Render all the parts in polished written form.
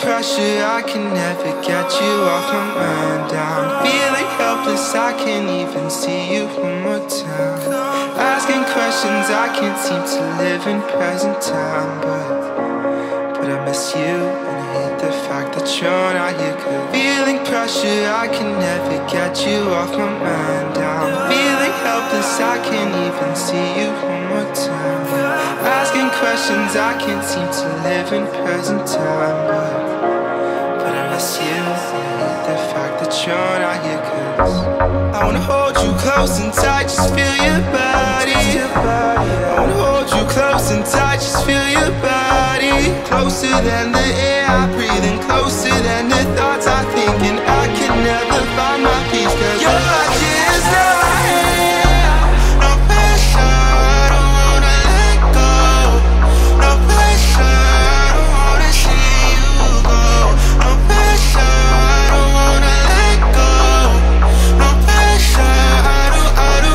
pressure, I can never get you off my mind. I'm feeling helpless, I can't even see you one more time. Asking questions, I can't seem to live in present time. But I miss you, and I hate the fact that you're not here. Cause feeling pressure, I can never get you off my mind. I'm feeling helpless, I can't even see you one more time. Asking questions, I can't seem to live in present time. But I miss you, and I hate the fact that you're not here. Cause I wanna hold you close and tight, just feel your body. I wanna hold you close and tight, just feel your body. Closer than the air I breathe, and closer than the thoughts I think. And I can never find my peace, cause you're just all I have. No pressure, I don't wanna let go. No pressure, I don't wanna see you go. No pressure, I don't wanna let go. No pressure, I don't.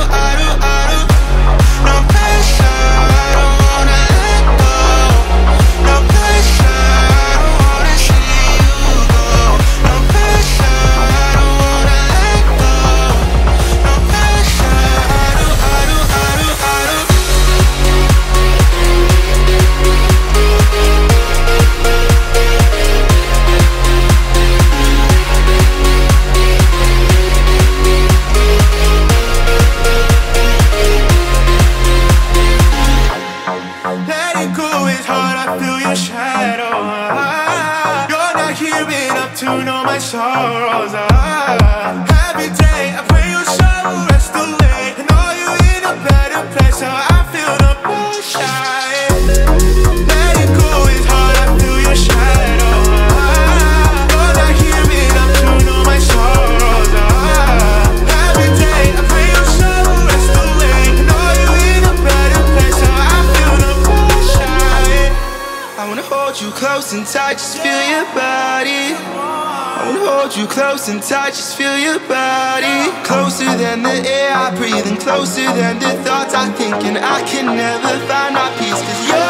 No pressure, I don't wanna let go. No pressure, I don't wanna see you go. No pressure, I don't wanna let go. No pressure, I don't. Letting go is hard, I feel your shadow. You're not here enough to know my sorrows. Every day I pray you shall rest away. I know you're in a better place, so I feel the pressure. Letting go is hard, I feel your shadow. You're not here enough to know my sorrows. Every day I pray you shall rest away. I know you're in a better place, so I feel the pressure. I wanna hold you close and tight, just feel your body. I wanna hold you close and tight, just feel your body. Closer than the air I breathe, and closer than the thoughts I think. And I can never find my peace, cause you're